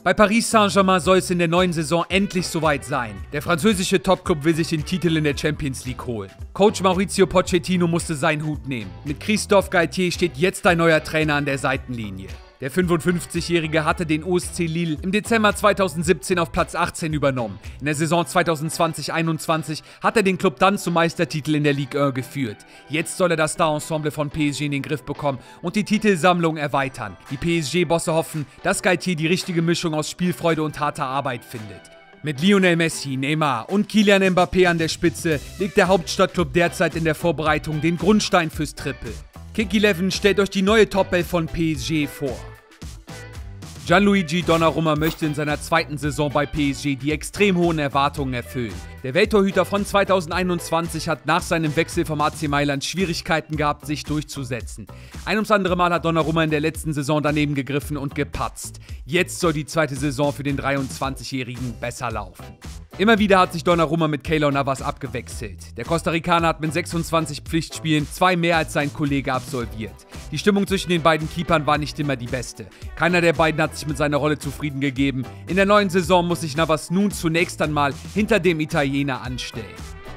Bei Paris Saint-Germain soll es in der neuen Saison endlich soweit sein. Der französische Topclub will sich den Titel in der Champions League holen. Coach Mauricio Pochettino musste seinen Hut nehmen. Mit Christophe Galtier steht jetzt ein neuer Trainer an der Seitenlinie. Der 55-Jährige hatte den OSC Lille im Dezember 2017 auf Platz 18 übernommen. In der Saison 2020-21 hat er den Club dann zum Meistertitel in der Ligue 1 geführt. Jetzt soll er das Star-Ensemble von PSG in den Griff bekommen und die Titelsammlung erweitern. Die PSG-Bosse hoffen, dass Galtier die richtige Mischung aus Spielfreude und harter Arbeit findet. Mit Lionel Messi, Neymar und Kylian Mbappé an der Spitze legt der Hauptstadtklub derzeit in der Vorbereitung den Grundstein fürs Triple. Kick11 stellt euch die neue Top-11 von PSG vor. Gianluigi Donnarumma möchte in seiner zweiten Saison bei PSG die extrem hohen Erwartungen erfüllen. Der Welttorhüter von 2021 hat nach seinem Wechsel vom AC Mailand Schwierigkeiten gehabt, sich durchzusetzen. Ein ums andere Mal hat Donnarumma in der letzten Saison daneben gegriffen und gepatzt. Jetzt soll die zweite Saison für den 23-Jährigen besser laufen. Immer wieder hat sich Donnarumma mit Keylor Navas abgewechselt. Der Costa Ricaner hat mit 26 Pflichtspielen 2 mehr als sein Kollege absolviert. Die Stimmung zwischen den beiden Keepern war nicht immer die beste. Keiner der beiden hat sich mit seiner Rolle zufrieden gegeben. In der neuen Saison muss sich Navas nun zunächst einmal hinter dem Italiener anstellen.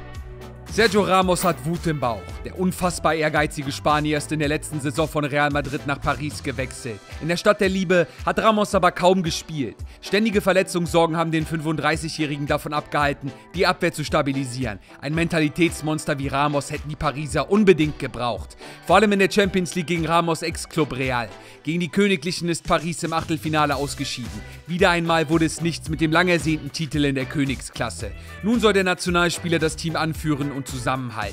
Sergio Ramos hat Wut im Bauch. Der unfassbar ehrgeizige Spanier ist in der letzten Saison von Real Madrid nach Paris gewechselt. In der Stadt der Liebe hat Ramos aber kaum gespielt. Ständige Verletzungssorgen haben den 35-Jährigen davon abgehalten, die Abwehr zu stabilisieren. Ein Mentalitätsmonster wie Ramos hätten die Pariser unbedingt gebraucht. Vor allem in der Champions League gegen Ramos' Ex-Club Real. Gegen die Königlichen ist Paris im Achtelfinale ausgeschieden. Wieder einmal wurde es nichts mit dem lang ersehnten Titel in der Königsklasse. Nun soll der Nationalspieler das Team anführen und zusammenhalten.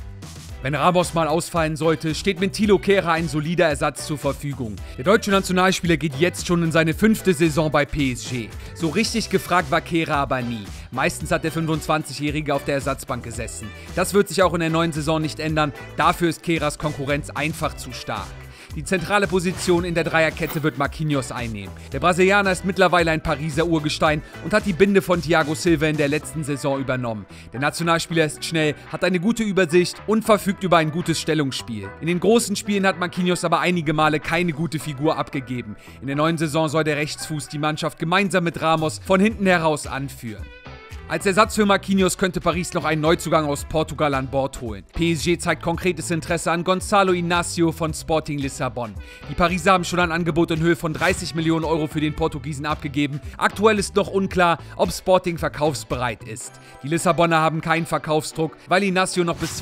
Wenn Ramos mal ausfallen sollte, steht mit Thilo Kehrer ein solider Ersatz zur Verfügung. Der deutsche Nationalspieler geht jetzt schon in seine 5. Saison bei PSG. So richtig gefragt war Kehrer aber nie. Meistens hat der 25-Jährige auf der Ersatzbank gesessen. Das wird sich auch in der neuen Saison nicht ändern. Dafür ist Kehrers Konkurrenz einfach zu stark. Die zentrale Position in der Dreierkette wird Marquinhos einnehmen. Der Brasilianer ist mittlerweile ein Pariser Urgestein und hat die Binde von Thiago Silva in der letzten Saison übernommen. Der Nationalspieler ist schnell, hat eine gute Übersicht und verfügt über ein gutes Stellungsspiel. In den großen Spielen hat Marquinhos aber einige Male keine gute Figur abgegeben. In der neuen Saison soll der Rechtsfuß die Mannschaft gemeinsam mit Ramos von hinten heraus anführen. Als Ersatz für Marquinhos könnte Paris noch einen Neuzugang aus Portugal an Bord holen. PSG zeigt konkretes Interesse an Gonçalo Inácio von Sporting Lissabon. Die Pariser haben schon ein Angebot in Höhe von 30 Millionen Euro für den Portugiesen abgegeben. Aktuell ist noch unklar, ob Sporting verkaufsbereit ist. Die Lissabonner haben keinen Verkaufsdruck, weil Inácio noch bis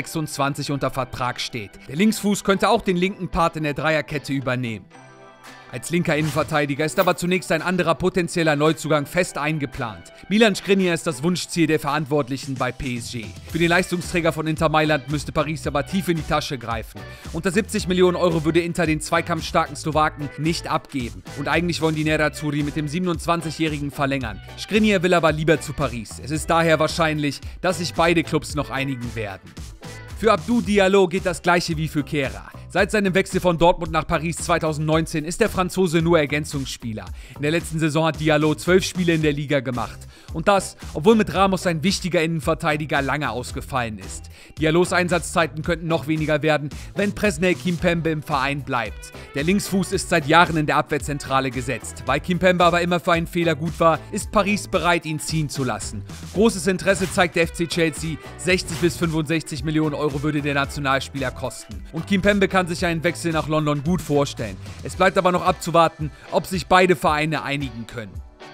2026 unter Vertrag steht. Der Linksfuß könnte auch den linken Part in der Dreierkette übernehmen. Als linker Innenverteidiger ist aber zunächst ein anderer potenzieller Neuzugang fest eingeplant. Milan Skriniar ist das Wunschziel der Verantwortlichen bei PSG. Für den Leistungsträger von Inter Mailand müsste Paris aber tief in die Tasche greifen. Unter 70 Millionen Euro würde Inter den zweikampfstarken Slowaken nicht abgeben. Und eigentlich wollen die Nerazzurri mit dem 27-Jährigen verlängern. Skriniar will aber lieber zu Paris. Es ist daher wahrscheinlich, dass sich beide Clubs noch einigen werden. Für Abdou Diallo geht das gleiche wie für Kehrer. Seit seinem Wechsel von Dortmund nach Paris 2019 ist der Franzose nur Ergänzungsspieler. In der letzten Saison hat Diallo 12 Spiele in der Liga gemacht. Und das, obwohl mit Ramos ein wichtiger Innenverteidiger lange ausgefallen ist. Diallos Einsatzzeiten könnten noch weniger werden, wenn Presnel Kimpembe im Verein bleibt. Der Linksfuß ist seit Jahren in der Abwehrzentrale gesetzt. Weil Kimpembe aber immer für einen Fehler gut war, ist Paris bereit, ihn ziehen zu lassen. Großes Interesse zeigt der FC Chelsea. 60 bis 65 Millionen Euro würde der Nationalspieler kosten. Und Kimpembe kann sich einen Wechsel nach London gut vorstellen. Es bleibt aber noch abzuwarten, ob sich beide Vereine einigen können.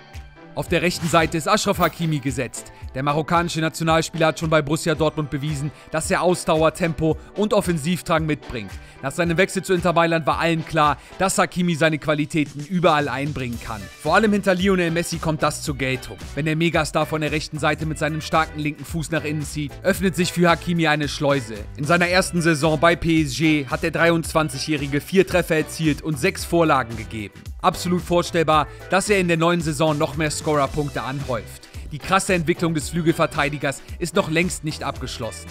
Auf der rechten Seite ist Achraf Hakimi gesetzt. Der marokkanische Nationalspieler hat schon bei Borussia Dortmund bewiesen, dass er Ausdauer, Tempo und Offensivdrang mitbringt. Nach seinem Wechsel zu Inter Mailand war allen klar, dass Hakimi seine Qualitäten überall einbringen kann. Vor allem hinter Lionel Messi kommt das zur Geltung. Wenn der Megastar von der rechten Seite mit seinem starken linken Fuß nach innen zieht, öffnet sich für Hakimi eine Schleuse. In seiner ersten Saison bei PSG hat der 23-Jährige 4 Treffer erzielt und 6 Vorlagen gegeben. Absolut vorstellbar, dass er in der neuen Saison noch mehr Scorerpunkte anhäuft. Die krasse Entwicklung des Flügelverteidigers ist noch längst nicht abgeschlossen.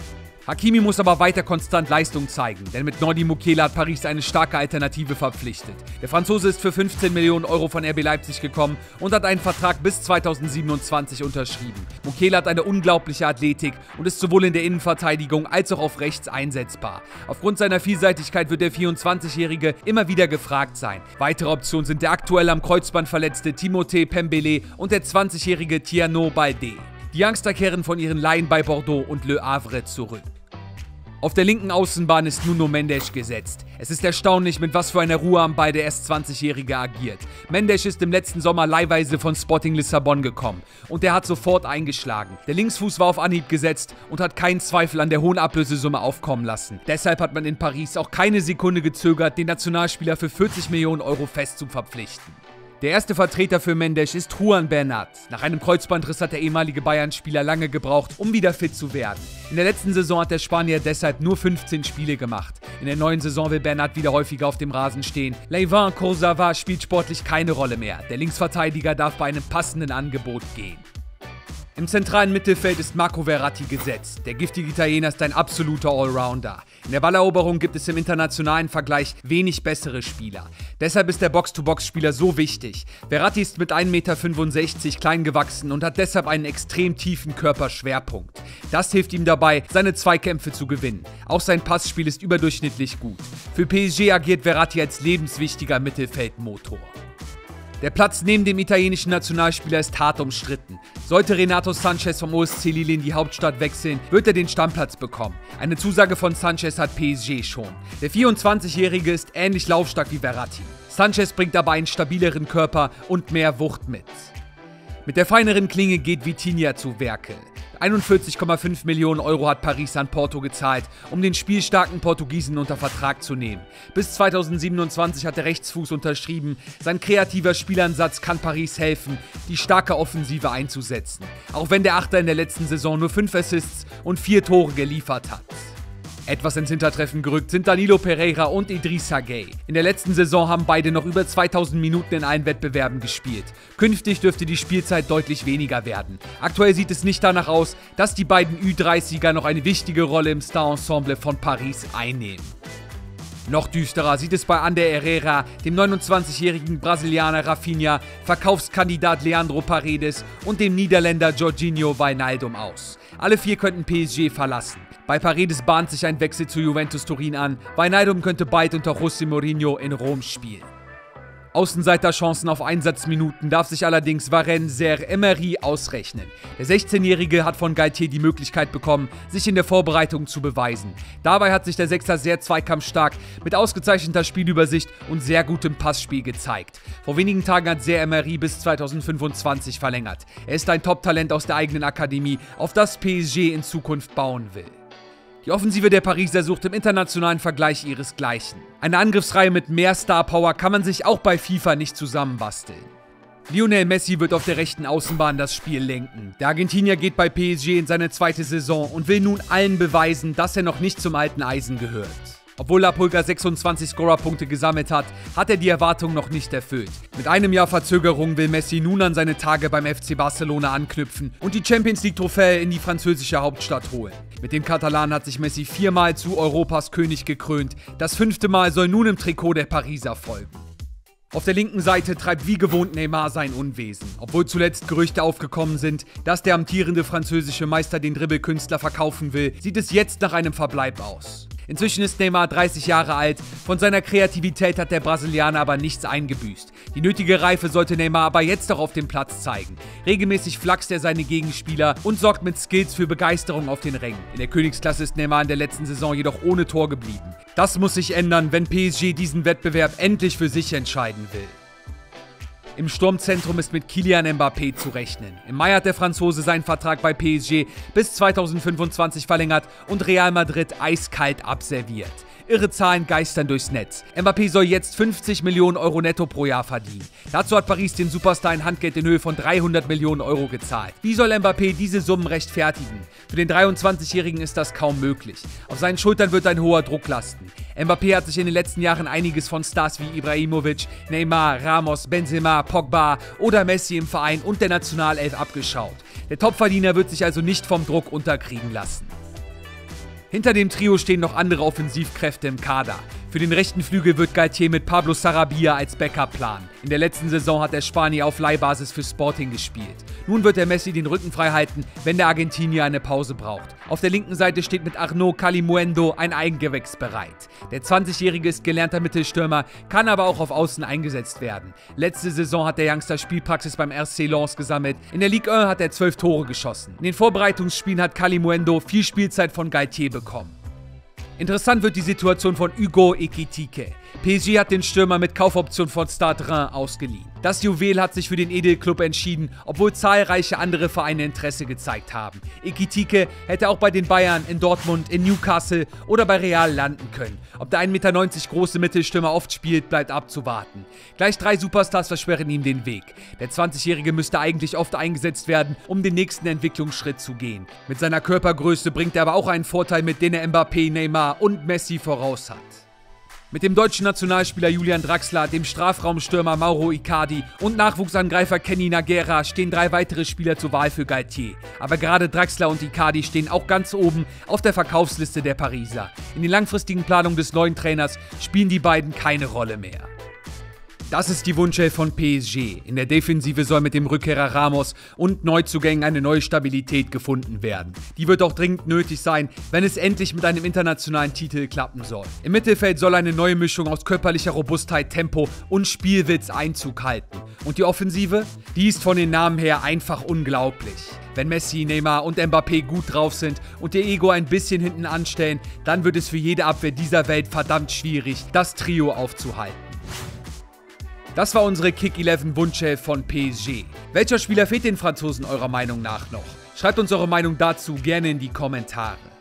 Hakimi muss aber weiter konstant Leistung zeigen, denn mit Nordi Mukiele hat Paris eine starke Alternative verpflichtet. Der Franzose ist für 15 Millionen Euro von RB Leipzig gekommen und hat einen Vertrag bis 2027 unterschrieben. Mukiele hat eine unglaubliche Athletik und ist sowohl in der Innenverteidigung als auch auf rechts einsetzbar. Aufgrund seiner Vielseitigkeit wird der 24-Jährige immer wieder gefragt sein. Weitere Optionen sind der aktuell am Kreuzband verletzte Timothée Pembele und der 20-jährige Tiano Baldé. Die Youngster kehren von ihren Leihen bei Bordeaux und Le Havre zurück. Auf der linken Außenbahn ist Nuno Mendes gesetzt. Es ist erstaunlich, mit was für einer Ruhe am Ball der erst 20-Jährige agiert. Mendes ist im letzten Sommer leihweise von Sporting Lissabon gekommen und er hat sofort eingeschlagen. Der Linksfuß war auf Anhieb gesetzt und hat keinen Zweifel an der hohen Ablösesumme aufkommen lassen. Deshalb hat man in Paris auch keine Sekunde gezögert, den Nationalspieler für 40 Millionen Euro fest zu verpflichten. Der erste Vertreter für Mendes ist Juan Bernat. Nach einem Kreuzbandriss hat der ehemalige Bayern-Spieler lange gebraucht, um wieder fit zu werden. In der letzten Saison hat der Spanier deshalb nur 15 Spiele gemacht. In der neuen Saison will Bernat wieder häufiger auf dem Rasen stehen. Layvin Kurzawa spielt sportlich keine Rolle mehr. Der Linksverteidiger darf bei einem passenden Angebot gehen. Im zentralen Mittelfeld ist Marco Verratti gesetzt. Der giftige Italiener ist ein absoluter Allrounder. In der Balleroberung gibt es im internationalen Vergleich wenig bessere Spieler. Deshalb ist der Box-to-Box-Spieler so wichtig. Verratti ist mit 1,65 Meter klein gewachsen und hat deshalb einen extrem tiefen Körperschwerpunkt. Das hilft ihm dabei, seine Zweikämpfe zu gewinnen. Auch sein Passspiel ist überdurchschnittlich gut. Für PSG agiert Verratti als lebenswichtiger Mittelfeldmotor. Der Platz neben dem italienischen Nationalspieler ist hart umstritten. Sollte Renato Sanchez vom OSC Lille in die Hauptstadt wechseln, wird er den Stammplatz bekommen. Eine Zusage von Sanchez hat PSG schon. Der 24-Jährige ist ähnlich laufstark wie Verratti. Sanchez bringt aber einen stabileren Körper und mehr Wucht mit. Mit der feineren Klinge geht Vitinha zu Werke. 41,5 Millionen Euro hat Paris an Porto gezahlt, um den spielstarken Portugiesen unter Vertrag zu nehmen. Bis 2027 hat der Rechtsfuß unterschrieben. Sein kreativer Spielansatz kann Paris helfen, die starke Offensive einzusetzen. Auch wenn der Achter in der letzten Saison nur 5 Assists und 4 Tore geliefert hat. Etwas ins Hintertreffen gerückt sind Danilo Pereira und Idrissa Gueye. In der letzten Saison haben beide noch über 2000 Minuten in allen Wettbewerben gespielt. Künftig dürfte die Spielzeit deutlich weniger werden. Aktuell sieht es nicht danach aus, dass die beiden Ü30er noch eine wichtige Rolle im Star-Ensemble von Paris einnehmen. Noch düsterer sieht es bei Ander Herrera, dem 29-jährigen Brasilianer Rafinha, Verkaufskandidat Leandro Paredes und dem Niederländer Jorginho Wijnaldum aus. Alle 4 könnten PSG verlassen. Bei Paredes bahnt sich ein Wechsel zu Juventus Turin an. Wijnaldum könnte bald unter José Mourinho in Rom spielen. Außenseiterchancen auf Einsatzminuten darf sich allerdings Warren Serre-Emery ausrechnen. Der 16-Jährige hat von Galtier die Möglichkeit bekommen, sich in der Vorbereitung zu beweisen. Dabei hat sich der Sechser sehr zweikampfstark, mit ausgezeichneter Spielübersicht und sehr gutem Passspiel gezeigt. Vor wenigen Tagen hat Serre-Emery bis 2025 verlängert. Er ist ein Top-Talent aus der eigenen Akademie, auf das PSG in Zukunft bauen will. Die Offensive der Pariser sucht im internationalen Vergleich ihresgleichen. Eine Angriffsreihe mit mehr Star-Power kann man sich auch bei FIFA nicht zusammenbasteln. Lionel Messi wird auf der rechten Außenbahn das Spiel lenken. Der Argentinier geht bei PSG in seine zweite Saison und will nun allen beweisen, dass er noch nicht zum alten Eisen gehört. Obwohl La Pulga 26 Scorerpunkte gesammelt hat, hat er die Erwartung noch nicht erfüllt. Mit einem Jahr Verzögerung will Messi nun an seine Tage beim FC Barcelona anknüpfen und die Champions League Trophäe in die französische Hauptstadt holen. Mit den Katalanen hat sich Messi 4-mal zu Europas König gekrönt. Das 5. Mal soll nun im Trikot der Pariser folgen. Auf der linken Seite treibt wie gewohnt Neymar sein Unwesen. Obwohl zuletzt Gerüchte aufgekommen sind, dass der amtierende französische Meister den Dribbelkünstler verkaufen will, sieht es jetzt nach einem Verbleib aus. Inzwischen ist Neymar 30 Jahre alt, von seiner Kreativität hat der Brasilianer aber nichts eingebüßt. Die nötige Reife sollte Neymar aber jetzt auch auf dem Platz zeigen. Regelmäßig flachst er seine Gegenspieler und sorgt mit Skills für Begeisterung auf den Rängen. In der Königsklasse ist Neymar in der letzten Saison jedoch ohne Tor geblieben. Das muss sich ändern, wenn PSG diesen Wettbewerb endlich für sich entscheiden will. Im Sturmzentrum ist mit Kylian Mbappé zu rechnen. Im Mai hat der Franzose seinen Vertrag bei PSG bis 2025 verlängert und Real Madrid eiskalt abserviert. Irre Zahlen geistern durchs Netz. Mbappé soll jetzt 50 Millionen Euro netto pro Jahr verdienen. Dazu hat Paris den Superstar ein Handgeld in Höhe von 300 Millionen Euro gezahlt. Wie soll Mbappé diese Summen rechtfertigen? Für den 23-Jährigen ist das kaum möglich. Auf seinen Schultern wird ein hoher Druck lasten. Mbappé hat sich in den letzten Jahren einiges von Stars wie Ibrahimovic, Neymar, Ramos, Benzema, Pogba oder Messi im Verein und der Nationalelf abgeschaut. Der Topverdiener wird sich also nicht vom Druck unterkriegen lassen. Hinter dem Trio stehen noch andere Offensivkräfte im Kader. Für den rechten Flügel wird Galtier mit Pablo Sarabia als Backup planen. In der letzten Saison hat der Spanier auf Leihbasis für Sporting gespielt. Nun wird der Messi den Rücken frei halten, wenn der Argentinier eine Pause braucht. Auf der linken Seite steht mit Arnaud Calimuendo ein Eigengewächs bereit. Der 20-Jährige ist gelernter Mittelstürmer, kann aber auch auf Außen eingesetzt werden. Letzte Saison hat der Youngster Spielpraxis beim RC Lens gesammelt. In der Ligue 1 hat er 12 Tore geschossen. In den Vorbereitungsspielen hat Calimuendo viel Spielzeit von Galtier bekommen. Interessant wird die Situation von Hugo Ekitike. PSG hat den Stürmer mit Kaufoption von Stade Reims ausgeliehen. Das Juwel hat sich für den Edelklub entschieden, obwohl zahlreiche andere Vereine Interesse gezeigt haben. Ekitike hätte auch bei den Bayern, in Dortmund, in Newcastle oder bei Real landen können. Ob der 1,90 Meter große Mittelstürmer oft spielt, bleibt abzuwarten. Gleich 3 Superstars versperren ihm den Weg. Der 20-Jährige müsste eigentlich oft eingesetzt werden, um den nächsten Entwicklungsschritt zu gehen. Mit seiner Körpergröße bringt er aber auch einen Vorteil mit, den er Mbappé, Neymar und Messi voraus hat. Mit dem deutschen Nationalspieler Julian Draxler, dem Strafraumstürmer Mauro Icardi und Nachwuchsangreifer Kenny Naguera stehen 3 weitere Spieler zur Wahl für Galtier. Aber gerade Draxler und Icardi stehen auch ganz oben auf der Verkaufsliste der Pariser. In den langfristigen Planungen des neuen Trainers spielen die beiden keine Rolle mehr. Das ist die Wunschelf von PSG. In der Defensive soll mit dem Rückkehrer Ramos und Neuzugängen eine neue Stabilität gefunden werden. Die wird auch dringend nötig sein, wenn es endlich mit einem internationalen Titel klappen soll. Im Mittelfeld soll eine neue Mischung aus körperlicher Robustheit, Tempo und Spielwitz Einzug halten. Und die Offensive? Die ist von den Namen her einfach unglaublich. Wenn Messi, Neymar und Mbappé gut drauf sind und ihr Ego ein bisschen hinten anstellen, dann wird es für jede Abwehr dieser Welt verdammt schwierig, das Trio aufzuhalten. Das war unsere Kick 11 Wunschelf von PSG. Welcher Spieler fehlt den Franzosen eurer Meinung nach noch? Schreibt uns eure Meinung dazu gerne in die Kommentare.